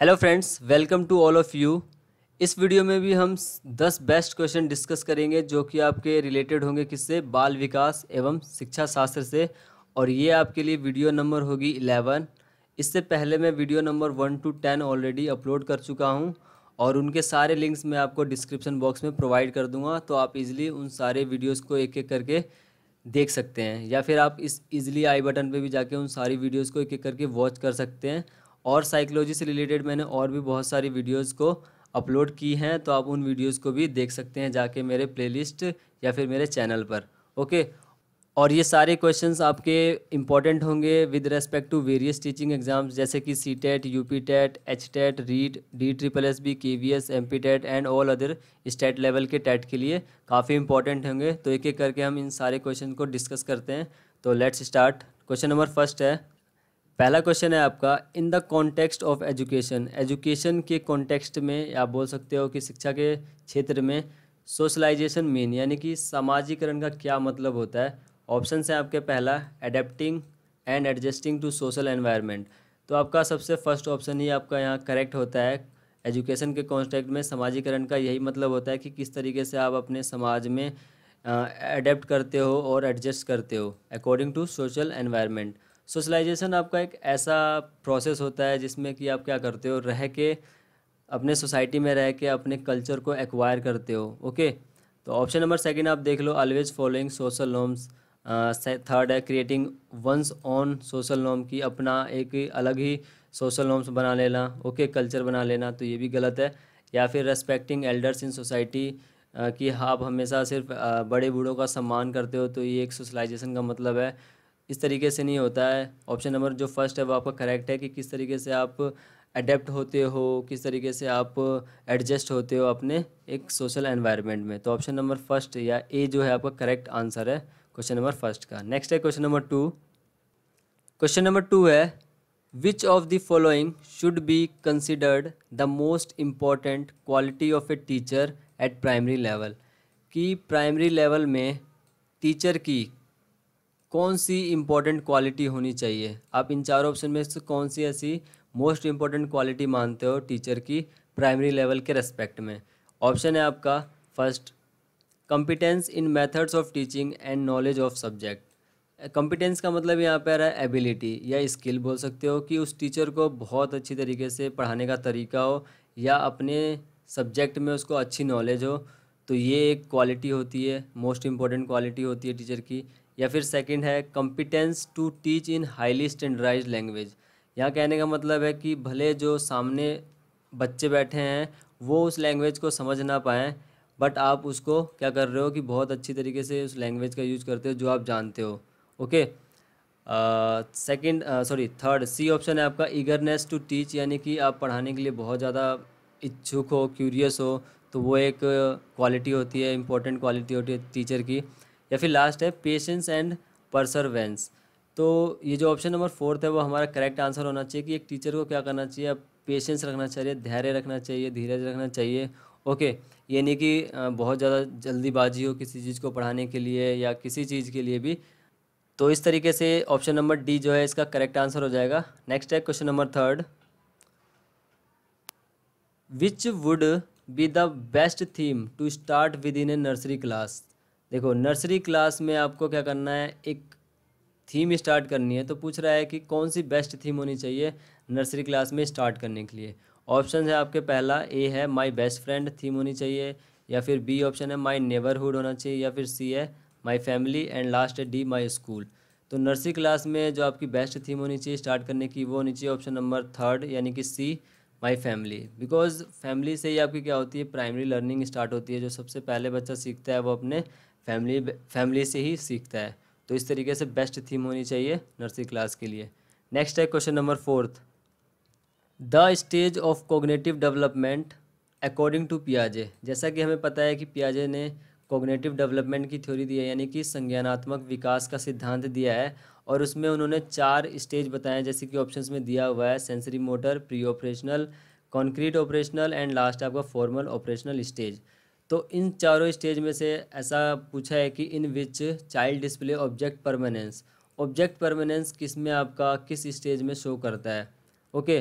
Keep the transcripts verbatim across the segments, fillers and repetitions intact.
Hello friends, welcome to all of you. इस video में भी हम दस बेस्ट क्वेश्चन डिस्कस करेंगे जो कि आपके रिलेटेड होंगे किससे, बाल विकास एवं शिक्षा शास्त्र से। और ये आपके लिए वीडियो नंबर होगी इलेवन। इससे पहले मैं video number one two ten already upload कर चुका हूँ और उनके सारे लिंक्स मैं आपको डिस्क्रिप्शन बॉक्स में प्रोवाइड कर दूँगा, तो आप इजीली उन सारे वीडियोज़ को एक एक करके देख सकते हैं, या फिर आप इस इजीली आई बटन पे भी जाके उन सारी वीडियोस को एक एक करके वॉच कर सकते हैं। और साइकोलॉजी से रिलेटेड मैंने और भी बहुत सारी वीडियोस को अपलोड की हैं, तो आप उन वीडियोस को भी देख सकते हैं जाके मेरे प्लेलिस्ट या फिर मेरे चैनल पर। ओके। और ये सारे क्वेश्चंस आपके इम्पॉर्टेंट होंगे with respect to various teaching exams, जैसे कि C TET, U P TET, H TET, REET, D triple S B, K V S, M P TET and all other state level के TET के लिए काफ़ी important होंगे। तो एक एक करके हम इन सारे क्वेश्चन को डिस्कस करते हैं। तो let's start. Question number first है, पहला क्वेश्चन है आपका, in the context of education. Education के कॉन्टेक्स्ट में आप बोल सकते हो कि शिक्षा के क्षेत्र में सोशलाइजेशन मीन यानी कि सामाजिकरण का क्या मतलब होता है। ऑप्शन है आपके, पहला adapting and adjusting to social environment. तो आपका सबसे फर्स्ट ऑप्शन ही आपका यहाँ करेक्ट होता है। एजुकेशन के कॉन्टेक्स्ट में सामाजिकरण का यही मतलब होता है कि किस तरीके से आप अपने समाज में अडेप्ट करते हो और एडजस्ट करते हो according to social environment. Socialisation आपका एक ऐसा प्रोसेस होता है जिसमें कि आप क्या करते हो, रह के अपने सोसाइटी में रह के अपने कल्चर को एक्वायर करते हो। ओके। तो ऑप्शन नंबर सेकंड आप देख लो, always following social norms. Third है creating one's own social norm, की अपना एक अलग ही सोशल नॉर्म्स बना लेना। ओके, कल्चर बना लेना, तो ये भी गलत है। या फिर रेस्पेक्टिंग एल्डर्स इन सोसाइटी, कि आप हमेशा सिर्फ अ, बड़े बूढ़ों का सम्मान करते हो, तो ये एक सोशलाइजेशन का मतलब है। इस तरीके से नहीं होता है। ऑप्शन नंबर जो फर्स्ट है वो आपका करेक्ट है, कि किस तरीके से आप अडेप्ट होते हो, किस तरीके से आप एडजस्ट होते हो अपने एक सोशल एनवायरनमेंट में। तो ऑप्शन नंबर फर्स्ट या ए जो है आपका करेक्ट आंसर है क्वेश्चन नंबर फर्स्ट का। नेक्स्ट है question number two. Question number two है, which of the following should be considered the most important quality of a teacher at primary level. कि primary level में teacher की कौन सी important quality होनी चाहिए। आप इन चार ऑप्शन में से कौन सी ऐसी मोस्ट इम्पॉर्टेंट क्वालिटी मानते हो टीचर की प्राइमरी लेवल के रेस्पेक्ट में। ऑप्शन है आपका first, competence in methods of teaching and knowledge of subject. Competence का मतलब यहाँ पे आ रहा है एबिलिटी या स्किल बोल सकते हो, कि उस टीचर को बहुत अच्छी तरीके से पढ़ाने का तरीका हो या अपने सब्जेक्ट में उसको अच्छी नॉलेज हो। तो ये एक क्वालिटी होती है, मोस्ट इम्पॉर्टेंट क्वालिटी होती है टीचर की। या फिर सेकंड है competence to teach in highly standardised language. यहाँ कहने का मतलब है कि भले जो सामने बच्चे बैठे हैं वो उस लैंग्वेज को समझ ना पाएँ, बट आप उसको क्या कर रहे हो कि बहुत अच्छी तरीके से उस लैंग्वेज का यूज करते हो जो आप जानते हो। Okay. Second sorry third C option है आपका, ईगरनेस टू टीच, यानी कि आप पढ़ाने के लिए बहुत ज़्यादा इच्छुक हो, क्यूरियस हो, तो वो एक क्वालिटी होती है, इंपॉर्टेंट क्वालिटी होती है टीचर की। या फिर लास्ट है पेशेंस एंड परसरवेंस। तो ये जो ऑप्शन नंबर फोर्थ है वो हमारा करेक्ट आंसर होना चाहिए, कि एक टीचर को क्या करना चाहिए, पेशेंस रखना चाहिए, धैर्य रखना चाहिए, धीरज रखना चाहिए। ओके। ये नहीं कि अ, बहुत ज़्यादा जल्दीबाजी हो किसी चीज़ को पढ़ाने के लिए या किसी चीज़ के लिए भी। तो इस तरीके से ऑप्शन नंबर डी जो है इसका करेक्ट आंसर हो जाएगा। नेक्स्ट है question number third, which would be the best theme to start with in a nursery class. देखो, नर्सरी क्लास में आपको क्या करना है, एक थीम स्टार्ट करनी है। तो पूछ रहा है कि कौन सी बेस्ट थीम होनी चाहिए नर्सरी क्लास में स्टार्ट करने के लिए। ऑप्शन है आपके, पहला ए है माय बेस्ट फ्रेंड थीम होनी चाहिए, या फिर बी ऑप्शन है माय नेबरहुड होना चाहिए, या फिर सी है माय फैमिली, एंड लास्ट है डी माय स्कूल। तो नर्सरी क्लास में जो आपकी बेस्ट थीम होनी चाहिए स्टार्ट करने की वो होनी चाहिए ऑप्शन नंबर थर्ड, यानी कि C my family. Because family से ही आपकी क्या होती है, प्राइमरी लर्निंग स्टार्ट होती है। जो सबसे पहले बच्चा सीखता है वो अपने फैमिली फैमिली से ही सीखता है। तो इस तरीके से बेस्ट थीम होनी चाहिए नर्सरी क्लास के लिए। नेक्स्ट है question number fourth, the stage of cognitive development according to पियाजे। जैसा कि हमें पता है कि पियाजे ने कोग्निटिव डेवलपमेंट की थ्योरी दी है, यानी कि संज्ञानात्मक विकास का सिद्धांत दिया है, और उसमें उन्होंने चार स्टेज बताए, जैसे कि ऑप्शंस में दिया हुआ है, sensory motor, pre operational, concrete operational and last आपका फॉर्मल ऑपरेशनल स्टेज। तो इन चारों स्टेज में से ऐसा पूछा है कि in which child display object permanence. Object permanence किस में आपका किस स्टेज में शो करता है। ओके।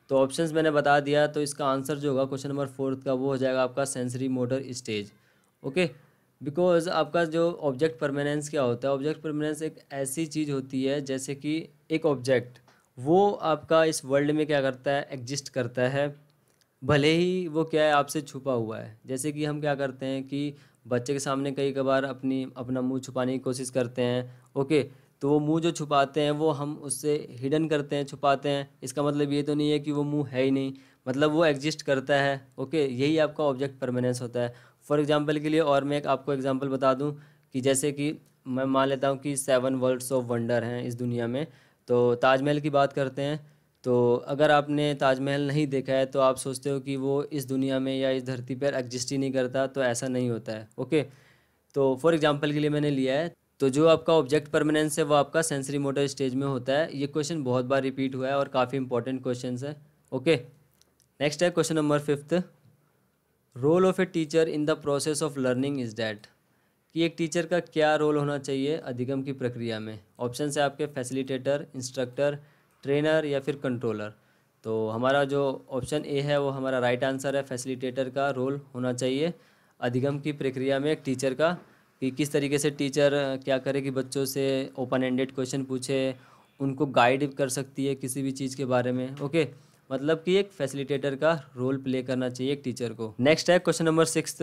तो ऑप्शंस मैंने बता दिया, तो इसका आंसर जो होगा क्वेश्चन नंबर फोर्थ का वो हो जाएगा आपका sensory motor stage. Okay, because आपका जो ऑब्जेक्ट परमानेंस क्या होता है, ऑब्जेक्ट परमानेंस एक ऐसी चीज़ होती है जैसे कि एक ऑब्जेक्ट वो आपका इस वर्ल्ड में क्या करता है, एग्जिस्ट करता है, भले ही वो क्या है आपसे छुपा हुआ है। जैसे कि हम क्या करते हैं कि बच्चे के सामने कई कबार अपनी अपना मुंह छुपाने की कोशिश करते हैं। ओके, तो वो मुंह जो छुपाते हैं वो हम उससे हिडन करते हैं, छुपाते हैं। इसका मतलब ये तो नहीं है कि वो मुंह है ही नहीं, मतलब वो एग्जिस्ट करता है। ओके, यही आपका ऑब्जेक्ट परमानेंस होता है। फॉर एग्जांपल के लिए और मैं एक आपको एग्जांपल बता दूं कि जैसे कि मैं मान लेता हूं कि सेवन वर्ल्ड्स ऑफ वंडर हैं इस दुनिया में। तो ताजमहल की बात करते हैं। तो अगर आपने ताजमहल नहीं देखा है तो आप सोचते हो कि वो इस दुनिया में या इस धरती पर एग्जिस्ट ही नहीं करता, तो ऐसा नहीं होता है। ओके, तो फॉर एग्जांपल के लिए मैंने लिया है, तो जो आपका ऑब्जेक्ट परमानेंस है वो आपका सेंसरी मोटर स्टेज में होता है। ये क्वेश्चन बहुत बार रिपीट हुआ है और काफ़ी इंपॉर्टेंट क्वेश्चन है। ओके, नेक्स्ट है question number fifth, role of a teacher in the process of learning is that, कि एक टीचर का क्या रोल होना चाहिए अधिगम की प्रक्रिया में। ऑप्शन है आपके फैसिलिटेटर, इंस्ट्रक्टर, ट्रेनर या फिर कंट्रोलर। तो हमारा जो ऑप्शन ए है वो हमारा राइट आंसर है, फैसिलिटेटर का रोल होना चाहिए अधिगम की प्रक्रिया में एक टीचर का, कि किस तरीके से टीचर क्या करे कि बच्चों से ओपन एंडेड क्वेश्चन पूछे, उनको गाइड कर सकती है किसी भी चीज़ के बारे में। ओके, मतलब कि एक फैसिलिटेटर का रोल प्ले करना चाहिए एक टीचर को। नेक्स्ट है question number six,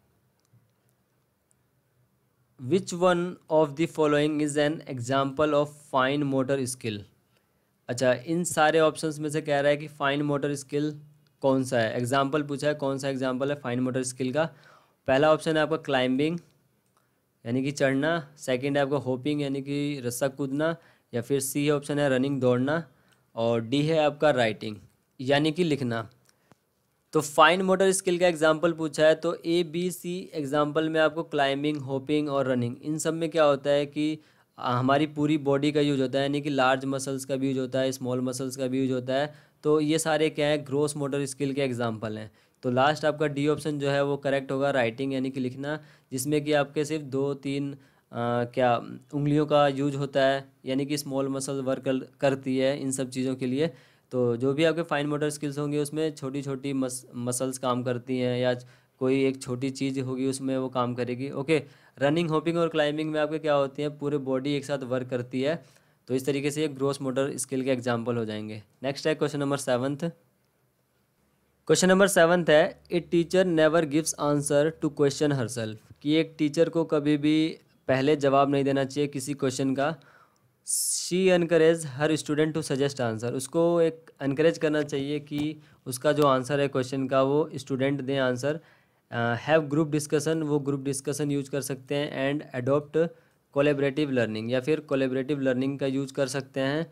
which one of the following is an example of fine motor skill. अच्छा, इन सारे ऑप्शंस में से कह रहा है कि फाइन मोटर स्किल कौन सा है, एग्जाम्पल पूछा है कौन सा एग्जाम्पल है फाइन मोटर स्किल का। पहला ऑप्शन है आपका क्लाइंबिंग यानी कि चढ़ना, सेकंड है आपका होपिंग यानी कि रस्सा कूदना, या फिर सी ऑप्शन है रनिंग दौड़ना, और डी है आपका राइटिंग यानी कि लिखना। तो फाइन मोटर स्किल का एग्जाम्पल पूछा है, तो ए बी सी एग्जाम्पल में आपको क्लाइंबिंग, होपिंग और रनिंग, इन सब में क्या होता है कि आ, हमारी पूरी बॉडी का यूज होता है, यानी कि लार्ज मसल्स का भी यूज होता है, स्मॉल मसल्स का भी यूज होता है। तो ये सारे क्या है, ग्रोस मोटर स्किल के एग्जाम्पल हैं। तो लास्ट आपका डी ऑप्शन जो है वो करेक्ट होगा, राइटिंग यानी कि लिखना, जिसमें कि आपके सिर्फ दो तीन आ, क्या उंगलियों का यूज होता है, यानी कि स्मॉल मसल वर्क करती है इन सब चीज़ों के लिए। तो जो भी आपके फाइन मोटर स्किल्स होंगे उसमें छोटी छोटी मस मसल्स काम करती हैं, या कोई एक छोटी चीज़ होगी उसमें वो काम करेगी। ओके, रनिंग, होपिंग और क्लाइंबिंग में आपके क्या होती हैं, पूरे बॉडी एक साथ वर्क करती है। तो इस तरीके से ये ग्रोस मोटर स्किल के एग्जाम्पल हो जाएंगे। नेक्स्ट है question number seventh. Question number seventh है, a teacher never gives answer to question herself, कि एक टीचर को कभी भी पहले जवाब नहीं देना चाहिए किसी क्वेश्चन का। She encourage her student to suggest answer, उसको एक एनकरेज करना चाहिए कि उसका जो आंसर है क्वेश्चन का वो स्टूडेंट दें आंसर। हैव ग्रुप डिस्कशन, वो ग्रुप डिस्कशन यूज कर सकते हैं। एंड अडोप्ट कोलेबरेटिव लर्निंग, या फिर कोलेबरेटिव लर्निंग का यूज कर सकते हैं।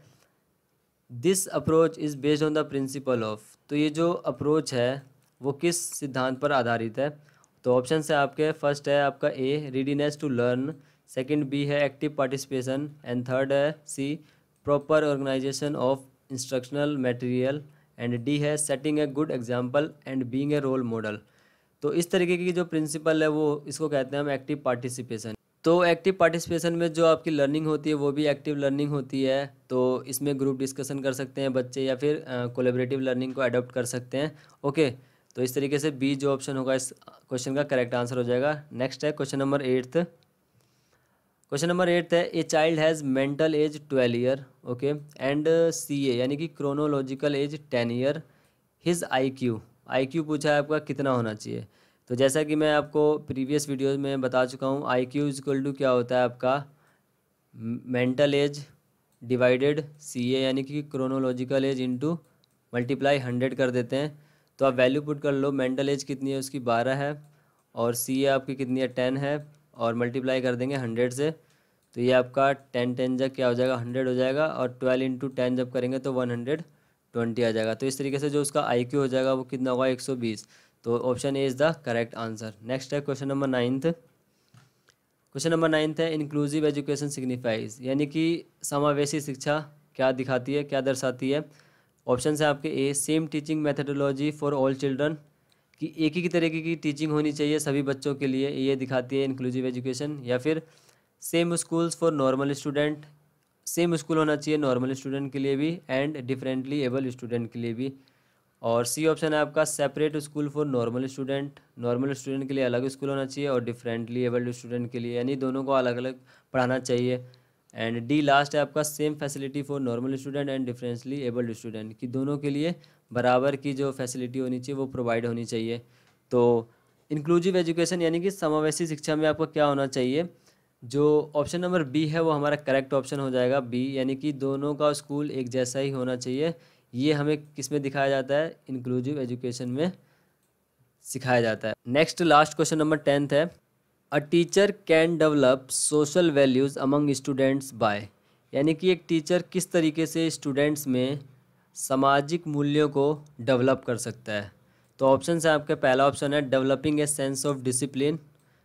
This approach is based on the principle of, तो ये जो अप्रोच है वो किस सिद्धांत पर आधारित है। तो ऑप्शन है आपके, फर्स्ट है आपका A readiness to learn, second B है एक्टिव पार्टिसिपेशन, एंड थर्ड है C proper organisation of instructional material, and D है setting a good example and being a role model. तो इस तरीके की जो प्रिंसिपल है वो इसको कहते हैं हम एक्टिव पार्टिसिपेशन। तो एक्टिव पार्टिसिपेशन में जो आपकी लर्निंग होती है वो भी एक्टिव लर्निंग होती है। तो इसमें ग्रुप डिस्कशन कर सकते हैं बच्चे, या फिर कोलेबरेटिव लर्निंग को अडॉप्ट कर सकते हैं। ओके, तो इस तरीके से बी जो ऑप्शन होगा इस क्वेश्चन का करेक्ट आंसर हो जाएगा। नेक्स्ट है question number eighth. Question number eighth है, a child has mental age twelve year, okay, and C A यानी कि chronological age ten year, his I Q, I Q पूछा है आपका कितना होना चाहिए। तो जैसा कि मैं आपको प्रीवियस वीडियोस में बता चुका हूँ, I Q is equal to क्या होता है आपका mental age divided C A यानी कि chronological age into multiply hundred कर देते हैं। तो आप वैल्यू पुट कर लो, मेंटल एज कितनी है उसकी बारह है, और सी ए आपकी कितनी है टेन है, और मल्टीप्लाई कर देंगे हंड्रेड से। तो ये आपका टेन टेन जब क्या हो जाएगा हंड्रेड हो जाएगा, और ट्वेल्व इंटू टेन जब करेंगे तो वन हंड्रेड ट्वेंटी आ जाएगा। तो इस तरीके से जो उसका आई क्यू हो जाएगा वो कितना होगा एक सौ बीस। तो option A is the correct answer. Next है question number ninth. Question number ninth है, इंक्लूसिव एजुकेशन सिग्निफाइज, यानी कि समावेशी शिक्षा क्या दिखाती है, क्या दर्शाती है। ऑप्शन है आपके A same teaching methodology for all children, कि एक ही तरीके की टीचिंग होनी चाहिए सभी बच्चों के लिए, ये दिखाती है इंक्लूसिव एजुकेशन। या फिर same schools for normal student, same school होना चाहिए नॉर्मल स्टूडेंट के लिए भी एंड डिफरेंटली एबल स्टूडेंट के लिए भी। और सी ऑप्शन है आपका separate school for normal student, normal student के लिए अलग स्कूल होना चाहिए और डिफरेंटली एबल्ड स्टूडेंट के लिए, यानी दोनों को अलग अलग पढ़ाना चाहिए। एंड डी लास्ट है आपका same facility for normal student and differently abled student, कि दोनों के लिए बराबर की जो फैसिलिटी होनी चाहिए वो प्रोवाइड होनी चाहिए। तो इंक्लूसिव एजुकेशन यानी कि समावेशी शिक्षा में आपका क्या होना चाहिए, जो ऑप्शन नंबर बी है वो हमारा करेक्ट ऑप्शन हो जाएगा, बी, यानी कि दोनों का स्कूल एक जैसा ही होना चाहिए। ये हमें किस में दिखाया जाता है, इंक्लूसिव एजुकेशन में सिखाया जाता है। Next last question number tenth है, a teacher can develop social values among students by, यानी कि एक टीचर किस तरीके से स्टूडेंट्स में सामाजिक मूल्यों को डेवलप कर सकता है। तो ऑप्शन है आपका, पहला ऑप्शन है developing a sense of discipline,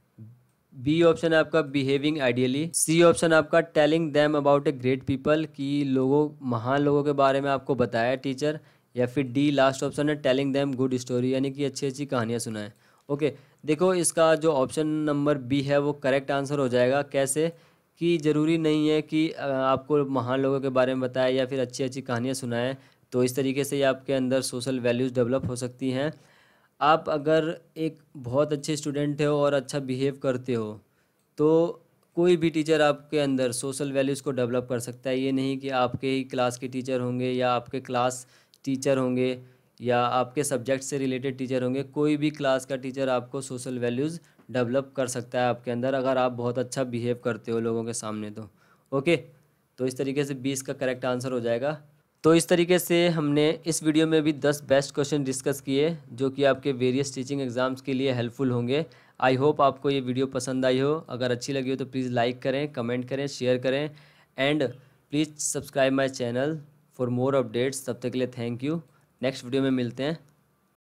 B option है आपका बिहेविंग आइडियली, सी ऑप्शन आपका telling them about a great people, कि लोगों महान लोगों के बारे में आपको बताया टीचर, या फिर डी लास्ट ऑप्शन है टेलिंग देम गुड स्टोरी, यानी कि अच्छी अच्छी कहानियाँ सुनाएं। ओके, देखो इसका जो ऑप्शन नंबर बी है वो करेक्ट आंसर हो जाएगा। कैसे कि ज़रूरी नहीं है कि अ, आपको महान लोगों के बारे में बताए या फिर अच्छी अच्छी कहानियाँ सुनाएं, तो इस तरीके से ये आपके अंदर सोशल वैल्यूज़ डेवलप हो सकती हैं। आप अगर एक बहुत अच्छे स्टूडेंट हो और अच्छा बिहेव करते हो तो कोई भी टीचर आपके अंदर सोशल वैल्यूज़ को डेवलप कर सकता है। ये नहीं कि आपके ही क्लास के टीचर होंगे या आपके क्लास टीचर होंगे या आपके सब्जेक्ट से रिलेटेड टीचर होंगे, कोई भी क्लास का टीचर आपको सोशल वैल्यूज़ डेवलप कर सकता है आपके अंदर, अगर आप बहुत अच्छा बिहेव करते हो लोगों के सामने तो। ओके, तो इस तरीके से बीस का करेक्ट आंसर हो जाएगा। तो इस तरीके से हमने इस वीडियो में भी दस बेस्ट क्वेश्चन डिस्कस किए जो कि आपके वेरियस टीचिंग एग्जाम्स के लिए हेल्पफुल होंगे। आई होप आपको ये वीडियो पसंद आई हो। अगर अच्छी लगी हो तो प्लीज़ लाइक करें, कमेंट करें, शेयर करें and please subscribe my channel for more updates. तब तक के लिए थैंक यू। नेक्स्ट वीडियो में मिलते हैं।